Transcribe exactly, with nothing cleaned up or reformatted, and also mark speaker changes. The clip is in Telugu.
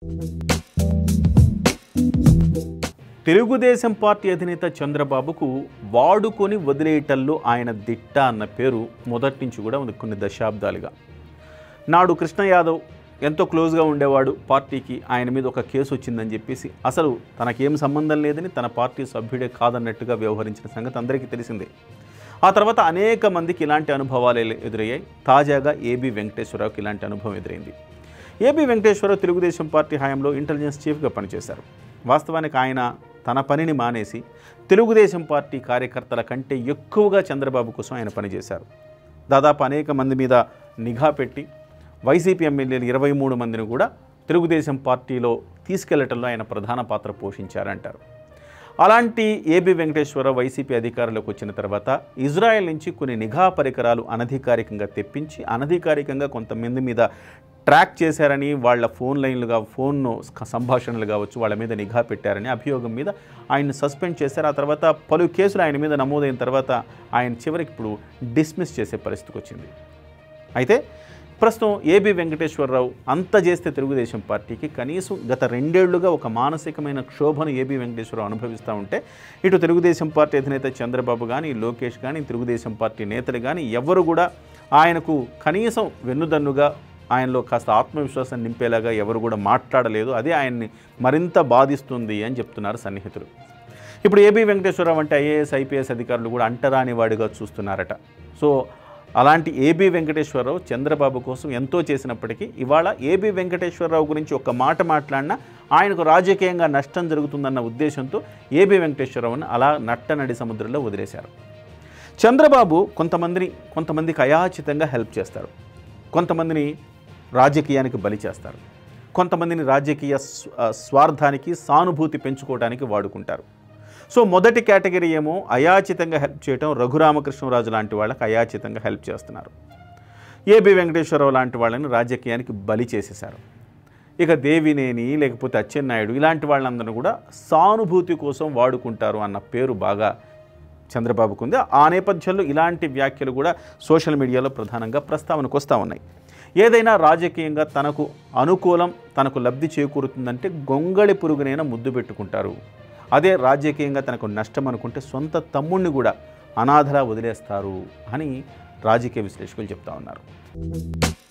Speaker 1: తెలుగుదేశం పార్టీ అధినేత చంద్రబాబుకు వాడుకొని వదిలేయటల్లో ఆయన దిట్ట అన్న పేరు మొదటి నుంచి కూడా ఉంది కొన్ని దశాబ్దాలుగా. నాడు కృష్ణ యాదవ్ ఎంతో క్లోజ్గా ఉండేవాడు పార్టీకి, ఆయన మీద ఒక కేసు వచ్చిందని చెప్పేసి అసలు తనకేం సంబంధం లేదని, తన పార్టీ సభ్యుడే కాదన్నట్టుగా వ్యవహరించిన సంగతి అందరికీ తెలిసిందే. ఆ తర్వాత అనేక మందికి ఇలాంటి అనుభవాలు ఎదురయ్యాయి. తాజాగా ఏబీ వెంకటేశ్వరరావుకి ఇలాంటి అనుభవం ఎదురైంది. ఏబీ వెంకటేశ్వరరావు తెలుగుదేశం పార్టీ హయాంలో ఇంటెలిజెన్స్ చీఫ్గా పనిచేశారు. వాస్తవానికి ఆయన తన పనిని మానేసి తెలుగుదేశం పార్టీ కార్యకర్తల కంటే ఎక్కువగా చంద్రబాబు కోసం ఆయన పనిచేశారు. దాదాపు అనేక మంది మీద నిఘా పెట్టి వైసీపీ ఎమ్మెల్యేలు ఇరవై మూడు మందిని కూడా తెలుగుదేశం పార్టీలో తీసుకెళ్లటంలో ఆయన ప్రధాన పాత్ర పోషించారంటారు. అలాంటి ఏబీ వెంకటేశ్వరరావు వైసీపీ అధికారంలోకి వచ్చిన తర్వాత ఇజ్రాయెల్ నుంచి కొన్ని నిఘా పరికరాలు అనధికారికంగా తెప్పించి అనధికారికంగా కొంతమంది మీద ట్రాక్ చేశారని, వాళ్ళ ఫోన్ లైన్లుగా ఫోన్ సంభాషణలు కావచ్చు వాళ్ళ మీద నిఘా పెట్టారని అభియోగం మీద ఆయన్ని సస్పెండ్ చేశారు. ఆ తర్వాత పలు కేసులు ఆయన మీద నమోదైన తర్వాత ఆయన చివరికి ఇప్పుడు డిస్మిస్ చేసే పరిస్థితికి వచ్చింది. అయితే ప్రస్తుతం ఏబీ వెంకటేశ్వరరావు అంత చేస్తే తెలుగుదేశం పార్టీకి కనీసం గత రెండేళ్లుగా ఒక మానసికమైన క్షోభను ఏబీ వెంకటేశ్వరరావు అనుభవిస్తూ ఉంటే ఇటు తెలుగుదేశం పార్టీ అధినేత చంద్రబాబు కానీ, లోకేష్ కానీ, తెలుగుదేశం పార్టీ నేతలు కానీ ఎవరు కూడా ఆయనకు కనీసం వెన్నుదన్నుగా ఆయనలో కాస్త ఆత్మవిశ్వాసం నింపేలాగా ఎవరు కూడా మాట్లాడలేదు. అదే ఆయన్ని మరింత బాధిస్తుంది అని చెప్తున్నారు సన్నిహితులు. ఇప్పుడు ఏబీ వెంకటేశ్వరరావు అంటే ఐఏఎస్ ఐపీఎస్ అధికారులు కూడా అంటరాని వాడిగా చూస్తున్నారట. సో అలాంటి ఏబీ వెంకటేశ్వరరావు చంద్రబాబు కోసం ఎంతో చేసినప్పటికీ ఇవాళ ఏబీ వెంకటేశ్వరరావు గురించి ఒక మాట మాట్లాడినా ఆయనకు రాజకీయంగా నష్టం జరుగుతుందన్న ఉద్దేశంతో ఏబీ వెంకటేశ్వరరావుని అలా నట్ట నడి సముద్రంలో వదిలేశారు. చంద్రబాబు కొంతమందిని కొంతమందికి అయాచితంగా హెల్ప్ చేస్తారు, కొంతమందిని రాజకీయానికి బలి చేస్తారు, కొంతమందిని రాజకీయ స్వార్థానికి సానుభూతి పెంచుకోవడానికి వాడుకుంటారు. సో మొదటి కేటగిరీ ఏమో అయాచితంగా హెల్ప్ చేయటం, రఘురామకృష్ణరాజు లాంటి వాళ్ళకి అయాచితంగా హెల్ప్ చేస్తున్నారు. ఏబీ వెంకటేశ్వరరావు లాంటి వాళ్ళని రాజకీయానికి బలి చేసేశారు. ఇక దేవినేని లేకపోతే అచ్చెన్నాయుడు ఇలాంటి వాళ్ళందరూ కూడా సానుభూతి కోసం వాడుకుంటారు అన్న పేరు బాగా చంద్రబాబుకు ఉంది. ఆ నేపథ్యంలో ఇలాంటి వ్యాఖ్యలు కూడా సోషల్ మీడియాలో ప్రధానంగా ప్రస్తావనకు వస్తూ ఉన్నాయి. ఏదైనా రాజకీయంగా తనకు అనుకూలం, తనకు లబ్ధి చేకూరుతుందంటే గొంగళి పురుగునైనా ముద్దు పెట్టుకుంటారు. అదే రాజకీయంగా తనకు నష్టం అనుకుంటే సొంత తమ్ముడిని కూడా అనాథలా వదిలేస్తారు అని రాజకీయ విశ్లేషకులు చెప్తా ఉన్నారు.